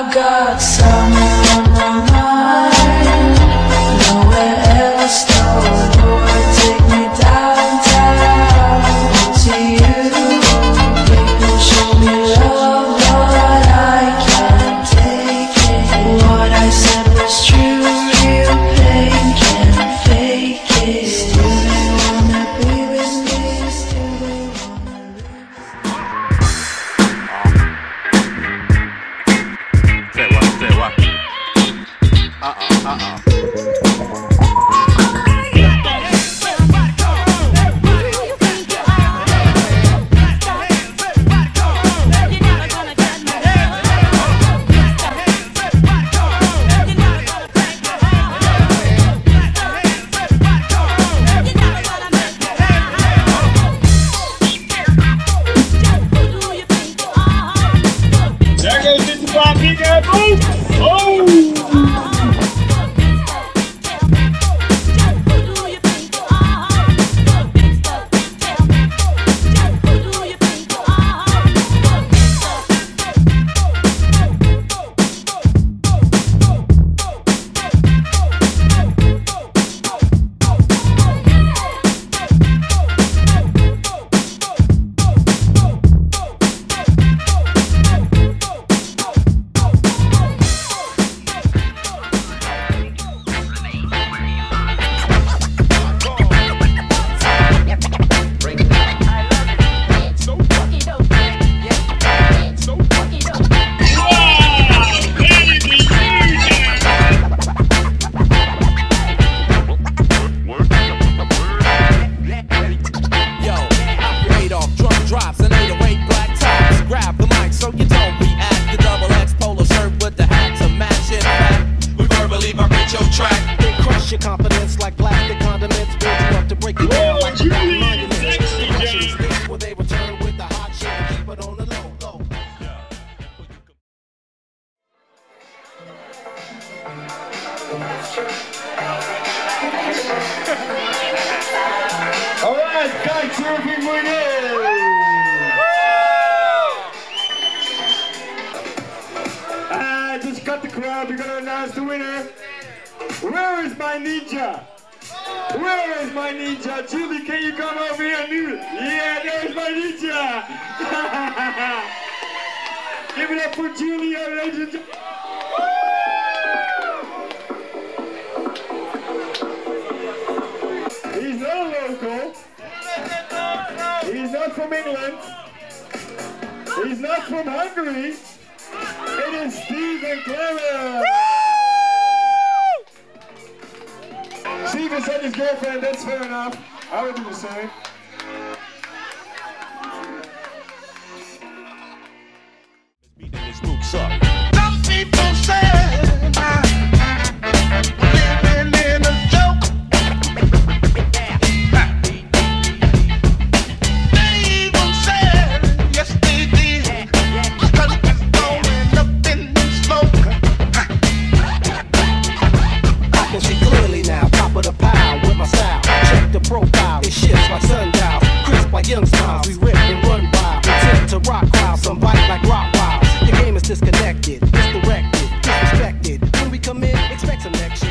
got summer on my mind, nowhere else, no. Lord, take me downtown to you. People show me love, but I can't take it. What I said was true, real pain can't fake it. Still they wanna be with me, still they wanna live. Say what? There goes 55 PK booth. Oh! Your confidence like plastic condiments, build you up to break it down like monuments. Where they return with the hot shit and keep it on the low. All right, kite surfing winners! Just cut the crowd. We're gonna announce the winner. Where is my ninja? Where is my ninja? Julie, can you come over here? Yeah, there's my ninja. Give it up for Julia, ladies and gentlemen. He's not a local. He's not from England. He's not from Hungary. It is Stephen Clemens. Stephen said his girlfriend, that's fair enough. I would do the same. Some people say living in a joke. They even said, yes they did, 'cause it's going up in the smoke. I can see clearly now, top of the pile with my style. Check the profile, it shifts like sundials, crisp like young smiles. We rip and run wild, intent to rock crowds, some bite like rock wild. Your game is disconnected, misdirected, disrespected. When we come in, expect some next shit.